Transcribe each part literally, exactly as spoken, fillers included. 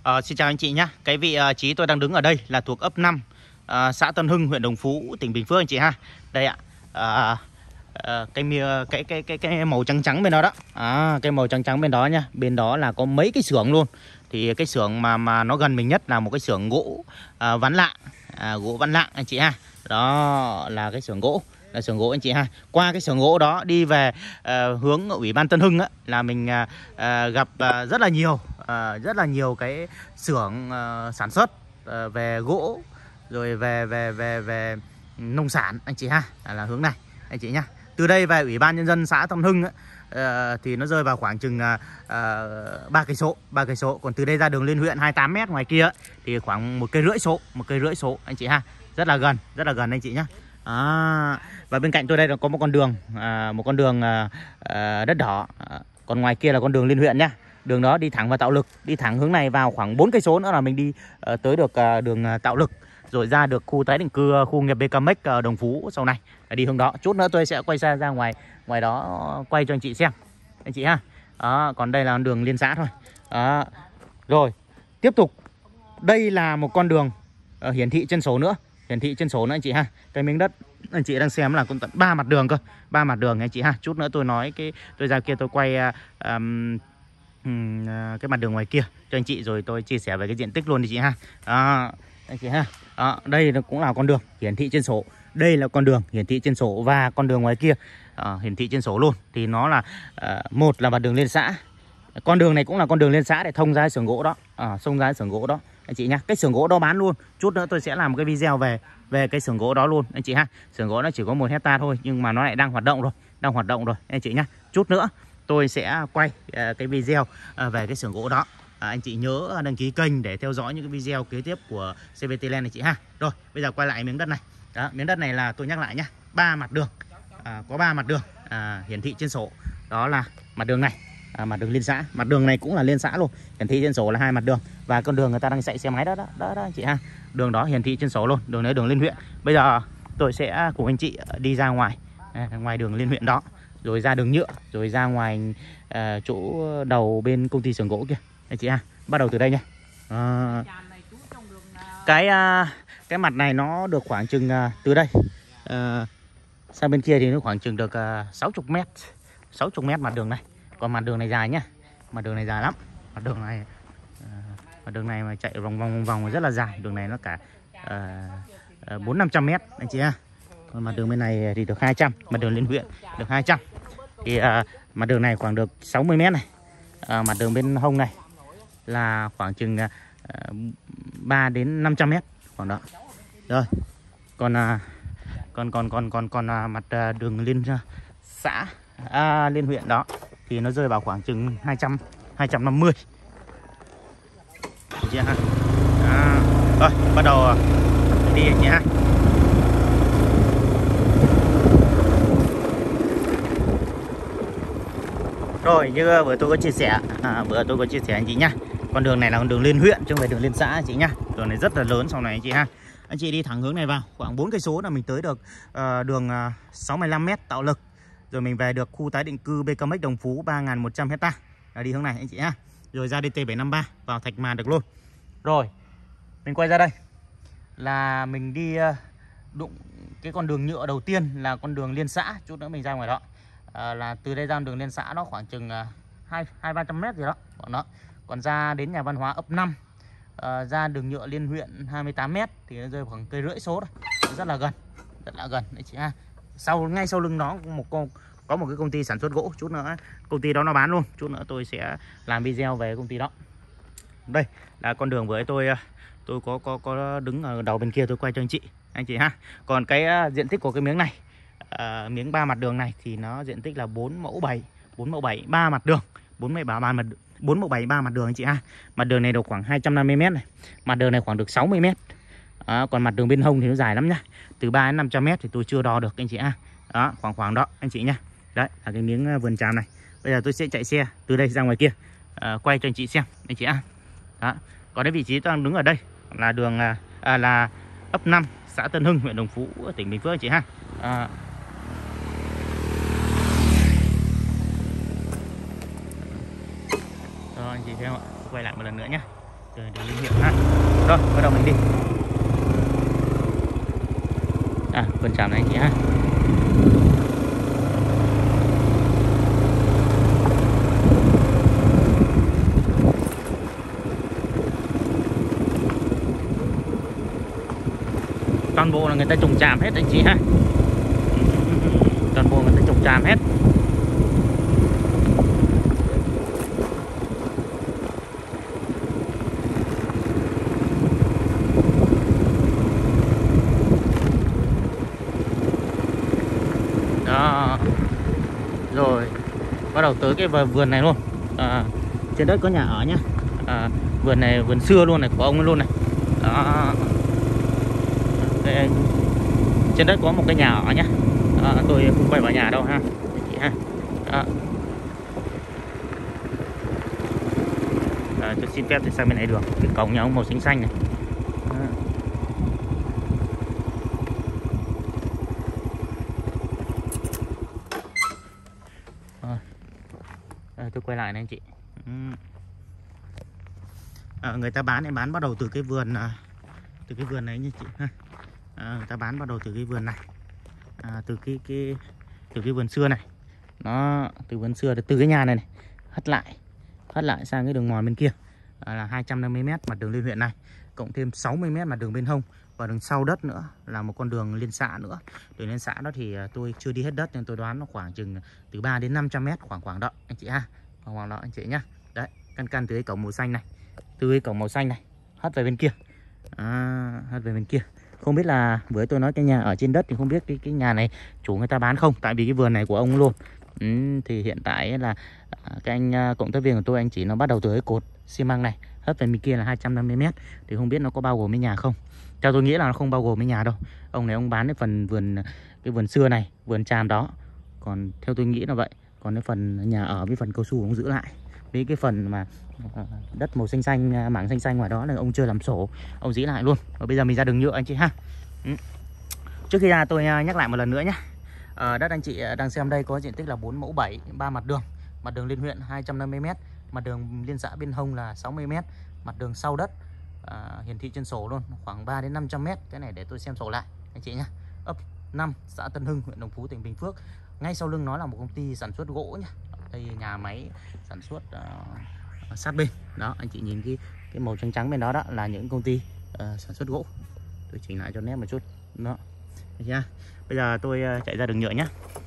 Uh, xin chào anh chị nhé. Cái vị uh, trí tôi đang đứng ở đây là thuộc ấp năm, uh, xã Tân Hưng, huyện Đồng Phú, tỉnh Bình Phước anh chị ha. Đây ạ. Uh, uh, cái, cái cái cái cái màu trắng trắng bên đó đó. À, cái màu trắng trắng bên đó nha. Bên đó là có mấy cái xưởng luôn. Thì cái xưởng mà mà nó gần mình nhất là một cái xưởng gỗ uh, ván lạng, uh, gỗ ván lạng anh chị ha. Đó là cái xưởng gỗ, là xưởng gỗ anh chị ha. Qua cái xưởng gỗ đó đi về uh, hướng Ủy ban Tân Hưng á, là mình uh, uh, gặp uh, rất là nhiều uh, rất là nhiều cái xưởng uh, sản xuất uh, về gỗ, rồi về về về về nông sản anh chị ha. À, là hướng này anh chị nhá. Từ đây về Ủy ban Nhân dân xã Tân Hưng á, uh, thì nó rơi vào khoảng chừng ba cây số, ba cây số. Còn từ đây ra đường liên huyện hai mươi tám mét ngoài kia thì khoảng một cây rưỡi số, một cây rưỡi số anh chị ha. Rất là gần, rất là gần anh chị nhá. À, và bên cạnh tôi đây là có một con đường, à, một con đường à, à, đất đỏ. À, còn ngoài kia là con đường liên huyện nhá. Đường đó đi thẳng vào Tạo Lực, đi thẳng hướng này vào khoảng bốn cây số nữa là mình đi à, tới được à, đường à, Tạo Lực, rồi ra được khu tái định cư, khu nghiệp bê ca em ích Đồng Phú sau này là đi hướng đó. Chút nữa tôi sẽ quay xa ra ngoài ngoài đó quay cho anh chị xem anh chị ha. Đó, còn đây là đường liên xã thôi. Đó. Rồi tiếp tục, đây là một con đường uh, hiển thị trên số nữa, hiển thị trên số nữa anh chị ha. Cái miếng đất anh chị đang xem là cũng tận ba mặt đường cơ, ba mặt đường anh chị ha. Chút nữa tôi nói cái tôi ra kia tôi quay uh, um, um, uh, cái mặt đường ngoài kia cho anh chị, rồi tôi chia sẻ về cái diện tích luôn anh chị ha. Đó, anh chị ha. Đó, đây cũng là con đường hiển thị trên sổ, đây là con đường hiển thị trên sổ, và con đường ngoài kia uh, hiển thị trên sổ luôn. Thì nó là uh, một là mặt đường liên xã, con đường này cũng là con đường liên xã để thông ra xưởng gỗ đó, à, thông ra xưởng gỗ đó anh chị nhá. Cái xưởng gỗ đó bán luôn, chút nữa tôi sẽ làm một cái video về về cái xưởng gỗ đó luôn anh chị ha. Xưởng gỗ nó chỉ có một hecta thôi nhưng mà nó lại đang hoạt động rồi, đang hoạt động rồi anh chị nhá. Chút nữa tôi sẽ quay uh, cái video uh, về cái xưởng gỗ đó. À, anh chị nhớ đăng ký kênh để theo dõi những cái video kế tiếp của xê vê tê Land anh chị ha. Rồi bây giờ quay lại miếng đất này. Đó, miếng đất này là tôi nhắc lại nhá, ba mặt đường, à, có ba mặt đường à, hiển thị trên sổ. Đó là mặt đường này, à, mặt đường liên xã, mặt đường này cũng là liên xã luôn, hiển thị trên sổ là hai mặt đường. Và con đường người ta đang chạy xe máy đó đó, đó, đó anh chị ha. Đường đó hiển thị trên sổ luôn, đường đấy đường liên huyện. Bây giờ tôi sẽ cùng anh chị đi ra ngoài, à, ngoài đường liên huyện đó, rồi ra đường nhựa, rồi ra ngoài à, chỗ đầu bên công ty xưởng gỗ kia anh chị ha. Bắt đầu từ đây nha. À, cái à, cái mặt này nó được khoảng chừng à, từ đây à, sang bên kia thì nó khoảng chừng được à, sáu mươi mét, sáu mươi mét mặt đường này. Còn mặt đường này dài nhá, mặt đường này dài lắm, mặt đường này à, mặt đường này mà chạy vòng vòng vòng rất là dài. Đường này nó cả bốn năm trăm mét anh chị ha. Còn mặt đường bên này thì được hai trăm, mặt đường liên huyện được hai trăm. Thì à, mặt đường này khoảng được sáu mươi mét này. À, mặt đường bên hông này là khoảng chừng à, ba đến năm trăm mét khoảng đó. Rồi. Còn à, còn còn còn còn còn à, mặt à, đường liên à, xã à, liên huyện đó thì nó rơi vào khoảng chừng hai trăm, hai trăm năm mươi. Được chưa ha? À, rồi, bắt đầu đi anh nhé. Rồi, như vừa tôi có chia sẻ, à, vừa tôi có chia sẻ anh chị nhá. Con đường này là con đường liên huyện chứ không phải đường liên xã anh chị nhá. Đường này rất là lớn sau này anh chị ha. Anh chị đi thẳng hướng này vào khoảng bốn cây số là mình tới được uh, đường uh, sáu mươi lăm mét Tạo Lực. Rồi mình về được khu tái định cư bê ca em ích Đồng Phú ba nghìn một trăm hecta. Là đi hướng này anh chị ha. Rồi ra đê tê bảy năm ba vào Thạch Màn được luôn. Rồi, mình quay ra đây là mình đi uh, đụng cái con đường nhựa đầu tiên là con đường liên xã. Chút nữa mình ra ngoài đó. À, là từ đây ra đường liên xã nó khoảng chừng hai hai ba trăm mét gì đó. Còn đó. Còn ra đến nhà văn hóa ấp năm, à, ra đường nhựa liên huyện hai mươi tám mét thì nó rơi khoảng cây rưỡi số thôi. Rất là gần, rất là gần đấy chị ha. Sau ngay sau lưng nó có một con có một cái công ty sản xuất gỗ, chút nữa công ty đó nó bán luôn, chút nữa tôi sẽ làm video về công ty đó. Đây là con đường với tôi tôi có có có đứng ở đầu bên kia tôi quay cho anh chị anh chị ha. Còn cái uh, diện tích của cái miếng này, uh, miếng ba mặt đường này thì nó diện tích là bốn mẫu bảy, bốn mẫu bảy ba mặt đường, bốn mẫu bảy ba mặt bốn mẫu bảy ba mặt đường anh chị ha. Mặt đường này được khoảng hai trăm năm mươi mét này, mặt đường này khoảng được sáu mươi mét. À, còn mặt đường bên hông thì nó dài lắm nhá, từ ba đến năm trăm mét thì tôi chưa đo được anh chị ha. Đó, khoảng khoảng đó anh chị nhá. Đấy là cái miếng vườn tràm này. Bây giờ tôi sẽ chạy xe từ đây ra ngoài kia, à, quay cho anh chị xem anh chị ha. Đó. Còn cái vị trí tôi đang đứng ở đây là đường à, là ấp năm, xã Tân Hưng, huyện Đồng Phú, tỉnh Bình Phước anh chị ha. À, rồi anh chị xem ạ, quay lại một lần nữa nhé. Đường, đường liên huyện ha. Rồi bắt đầu mình đi. À vườn tràm này anh chị ha. Toàn bộ là người ta trồng tràm hết anh chị ha. Toàn bộ người ta trồng tràm hết. Đó. Rồi bắt đầu tới cái vườn này luôn. À, trên đất có nhà ở nhá. À, vườn này vườn xưa luôn này, của ông luôn này. Đó. Đây, trên đất có một cái nhà ở nhá. À, tôi không quay vào nhà đâu ha chị ha. Đó. À, tôi xin phép thì sang bên này được. Cái cổng nhà ông màu xanh xanh này. À, tôi quay lại này anh chị. À, người ta bán này bán bắt đầu từ cái vườn từ cái vườn này như chị ha. À, người ta bán bắt đầu từ cái vườn này. À, từ cái cái từ cái vườn xưa này. Nó từ vườn xưa từ cái nhà này này hất lại hất lại sang cái đường mòn bên kia. À, là hai trăm năm mươi mét mặt đường liên huyện này, cộng thêm sáu mươi mét mặt đường bên hông, và đường sau đất nữa là một con đường liên xã nữa. Đường liên xã đó thì tôi chưa đi hết đất nên tôi đoán nó khoảng chừng từ ba đến năm trăm mét, khoảng khoảng đó anh chị ha. Khoảng khoảng đó anh chị nhá. Đấy, căn căn từ cái cổng màu xanh này, từ cái cổng màu xanh này hất về bên kia. À, hất về bên kia. Không biết là với tôi nói cái nhà ở trên đất thì không biết cái cái nhà này chủ người ta bán không, tại vì cái vườn này của ông luôn. Ừ, thì hiện tại là cái anh cộng tác viên của tôi, anh chỉ nó bắt đầu từ cái cột xi măng này hất về bên kia là hai trăm năm mươi mét, thì không biết nó có bao gồm cái nhà không. Theo tôi nghĩ là nó không bao gồm cái nhà đâu. Ông này ông bán cái phần vườn, cái vườn xưa này, vườn tràm đó. Còn theo tôi nghĩ là vậy. Còn cái phần nhà ở với phần cao su ông giữ lại. Với cái phần mà đất màu xanh xanh, mảng xanh xanh ngoài đó là ông chưa làm sổ, ông giữ lại luôn. Và bây giờ mình ra đường nhựa anh chị ha. Ừ. Trước khi ra tôi nhắc lại một lần nữa nhé. À, đất anh chị đang xem đây có diện tích là bốn mẫu bảy, ba mặt đường. Mặt đường liên huyện hai trăm năm mươi mét, mặt đường liên xã bên hông là sáu mươi mét, mặt đường sau đất à, hiển thị trên sổ luôn khoảng ba đến năm trăm mét. Cái này để tôi xem sổ lại anh chị nhé. Ấp năm, xã Tân Hưng, huyện Đồng Phú, tỉnh Bình Phước. Ngay sau lưng nó là một công ty sản xuất gỗ nhé. Đây nhà máy sản xuất uh, sát bên. Đó anh chị nhìn cái cái màu trắng trắng bên đó đó là những công ty uh, sản xuất gỗ. Tôi chỉnh lại cho nét một chút. Đó. Được chưa? Bây giờ tôi uh, chạy ra đường nhựa nhé.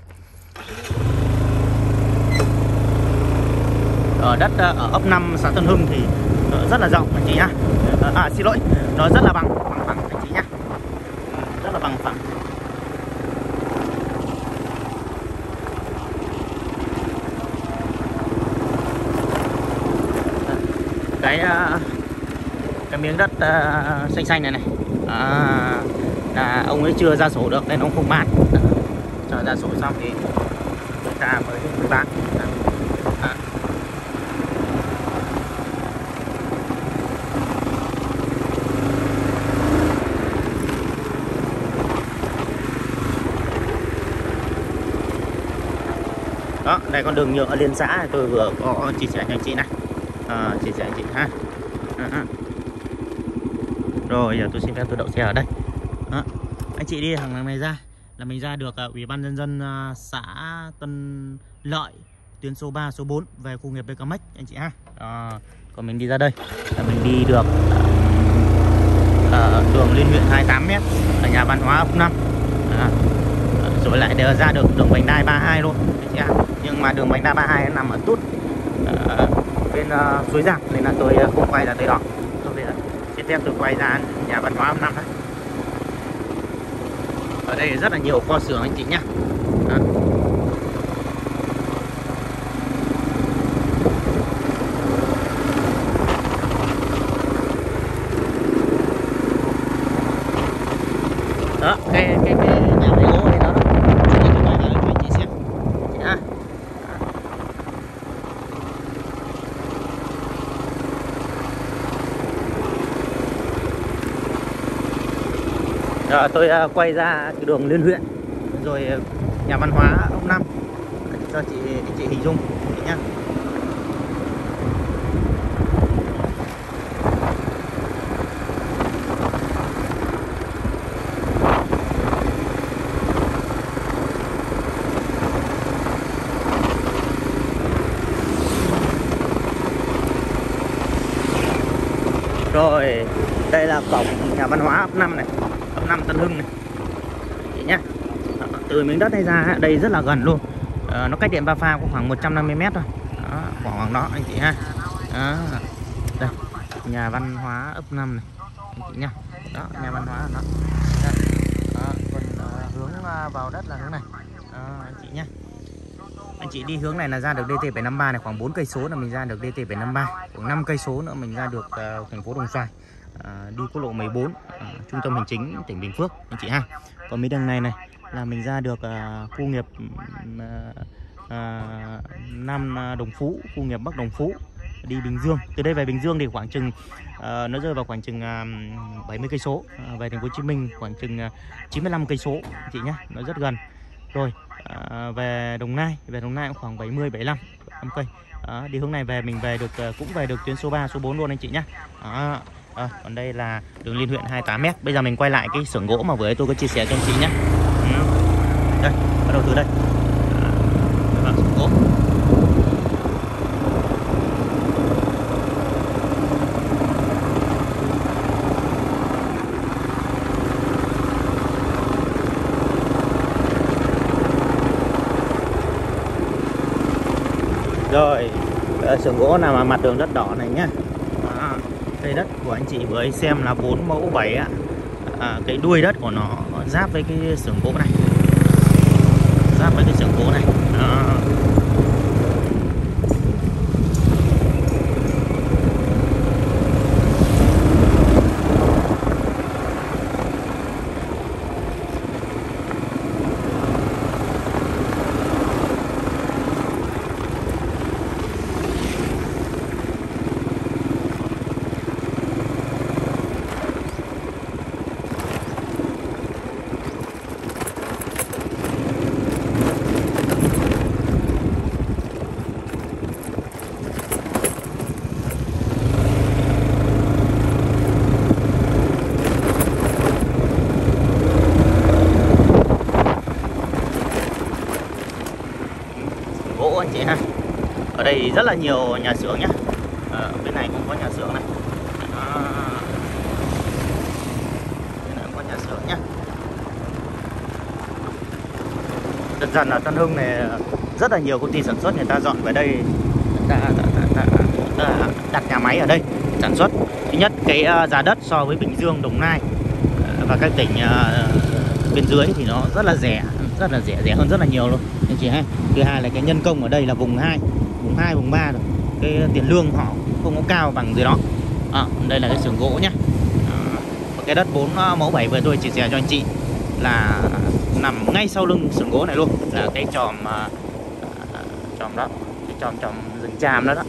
Ở đất uh, ở ấp năm xã Tân Hưng thì uh, rất là rộng anh chị nhá. Uh, à xin lỗi, nó rất là bằng bằng phẳng anh chị nhá. Rất là bằng phẳng. Cái cái miếng đất uh, xanh xanh này này à, là ông ấy chưa ra sổ được nên ông không bán. Chờ ra sổ xong thì người ta mới, mới bán. À. Đó, đây con đường nhựa liên xã tôi vừa có chia sẻ cho anh chị này. À, chia sẻ anh chị ha. À, à. Rồi giờ tôi xin phép tôi đậu xe ở đây. Đó. Anh chị đi hàng này ra là mình ra được uh, Ủy ban nhân dân uh, xã Tân Lợi, tuyến số ba, số bốn về khu nghiệp bê ca ích anh chị ha. À, còn mình đi ra đây là mình đi được uh, đường liên huyện hai mươi tám mét ở nhà văn hóa ấp năm. À, rồi lại đều ra được đường vành đai ba mươi hai luôn anh chị ha. Nhưng mà đường vành đai ba mươi hai nằm ở tút uh, bên uh, suối Giang nên là tôi uh, không quay ra tới đó. Tôi bây giờ xin phép tôi quay ra nhà văn hóa ấp năm đấy. Ở đây rất là nhiều kho xưởng anh chị nhé. Đó. Đó, cái cái cái nhà máy gỗ này đó. Cho nên tôi quay lại cho anh chị xem. Chị ha. Rồi, tôi uh, quay ra cái đường liên huyện rồi uh, nhà văn hóa ấp năm cho chị anh chị hình dung chị nhá. Rồi, đây là cổng nhà văn hóa ấp năm này, ấp năm Tân Hưng này chị nhá. Từ miếng đất này ra đây rất là gần luôn. À, nó cách điện Ba Pha có khoảng một trăm năm mươi mét thôi. Đó, khoảng khoảng đó anh chị ha. Đó. Đây, nhà văn hóa ấp năm này anh chị nhá. Đó, nhà văn hóa đó. Đây. Đó, còn uh, hướng uh, vào đất là hướng này. Đó, anh chị nhá. Anh chị đi hướng này là ra được D T bảy năm ba này, khoảng bốn cây số là mình ra được D T bảy năm ba, khoảng năm cây số nữa mình ra được uh, thành phố Đồng Xoài. Uh, đi quốc lộ mười bốn, uh, trung tâm hành chính tỉnh Bình Phước anh chị ha. Còn mấy đường này này là mình ra được uh, khu nghiệp uh, uh, Nam Đồng Phú, khu nghiệp Bắc Đồng Phú, đi Bình Dương. Từ đây về Bình Dương thì khoảng chừng uh, nó rơi vào khoảng chừng uh, bảy mươi cây số, uh, về thành phố Hồ Chí Minh khoảng chừng uh, chín mươi lăm cây số anh chị nhé, nó rất gần. Rồi uh, về Đồng Nai, về Đồng Nai cũng khoảng bảy mươi bảy mươi lăm cây. Đó, đi hướng này về mình về được uh, cũng về được tuyến số ba, số bốn luôn anh chị nhé. Đó. À, còn đây là đường liên huyện hai mươi tám mét. Bây giờ mình quay lại cái xưởng gỗ mà vừa tôi có chia sẻ cho anh chị nhé. Ừ. Đây, bắt đầu từ đây. À, xưởng gỗ. Rồi, xưởng gỗ nằm ở mặt đường đất đỏ này nhá. À, cây đất của anh chị vừa xem là bốn mẫu bảy ạ. À, cái đuôi đất của nó giáp với cái xưởng gỗ này, giáp với cái xưởng gỗ này. À. Gỗ anh chị ha. Ở đây rất là nhiều nhà xưởng nhá. Ở bên này cũng có nhà xưởng này. À, bên này cũng có nhà xưởng nhá. Dần dần ở Tân Hưng này rất là nhiều công ty sản xuất người ta dọn về đây, đã, đã, đã, đã, đã đặt nhà máy ở đây sản xuất. Thứ nhất cái giá đất so với Bình Dương, Đồng Nai và các tỉnh uh, bên dưới thì nó rất là rẻ, rất là rẻ, rẻ hơn rất là nhiều luôn anh chị ha. Thứ hai là cái nhân công ở đây là vùng hai, vùng hai, vùng ba rồi. Cái tiền lương họ không có cao bằng dưới đó. À, đây là cái xưởng gỗ nhá. À, cái đất bốn mẫu bảy vừa tôi chia sẻ cho anh chị là nằm ngay sau lưng xưởng gỗ này luôn, là cái chòm uh, chòm đó, cái chòm chòm rừng tràm đó đó.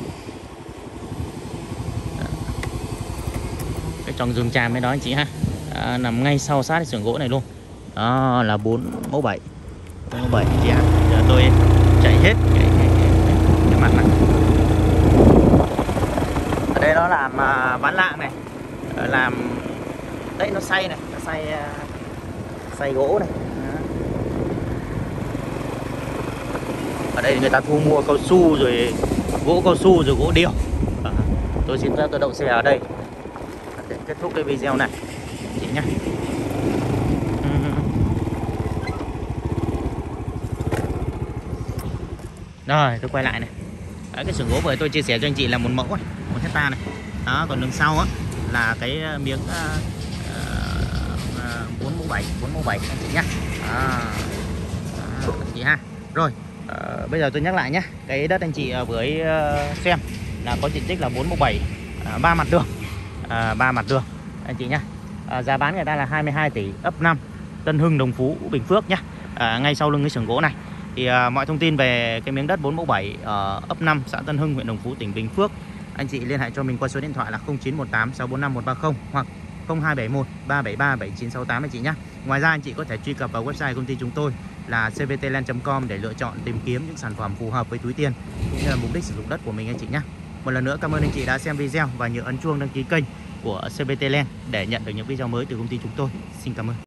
Cái chòm rừng tràm đấy đó anh chị ha. À, nằm ngay sau sát cái xưởng gỗ này luôn. Đó là bốn mẫu bảy, bốn mẫu bảy anh chị ha. Giờ tôi chạy hết cái, cái, cái, cái mặt này. Ở đây nó làm uh, ván lạng này, làm đấy, nó xay này, nó xay uh, xay gỗ này. Đó. Ở đây người ta thu mua cao su rồi gỗ cao su rồi gỗ điều. À, tôi xin phép tôi đậu xe ở đây để kết thúc cái video này chị nhé. Rồi tôi quay lại này. Đấy, cái xưởng gỗ vừa tôi chia sẻ cho anh chị là một mẫu này, một hecta này. Đó, còn đường sau á là cái miếng bốn mẫu bảy, bốn mẫu bảy anh chị nhé. À, anh chị ha. Rồi à, bây giờ tôi nhắc lại nhé. Cái đất anh chị vừa uh, xem là có diện tích là bốn mẫu bảy, ba mặt đường, à, ba mặt đường anh chị nhé. À, giá bán người ta là hai mươi hai tỷ, ấp năm Tân Hưng, Đồng Phú, Bình Phước nhé. À, ngay sau lưng cái xưởng gỗ này. Thì uh, mọi thông tin về cái miếng đất bốn mẫu bảy ở ấp năm xã Tân Hưng, huyện Đồng Phú, tỉnh Bình Phước, anh chị liên hệ cho mình qua số điện thoại là không chín một tám sáu bốn năm một ba không hoặc không hai bảy một ba bảy ba bảy chín sáu tám anh chị nhé. Ngoài ra anh chị có thể truy cập vào website công ty chúng tôi là c v t land chấm com để lựa chọn tìm kiếm những sản phẩm phù hợp với túi tiền cũng như là mục đích sử dụng đất của mình anh chị nhé. Một lần nữa cảm ơn anh chị đã xem video và nhớ ấn chuông đăng ký kênh của xê vê tê Land để nhận được những video mới từ công ty chúng tôi. Xin cảm ơn.